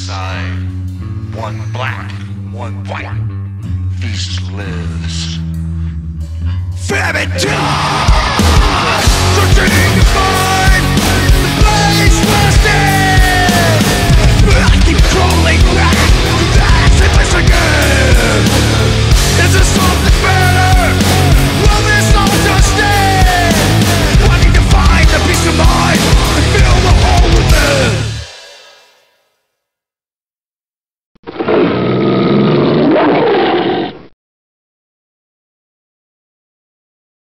side. One black, one white. Feast lives. Famine time! Searching the fire!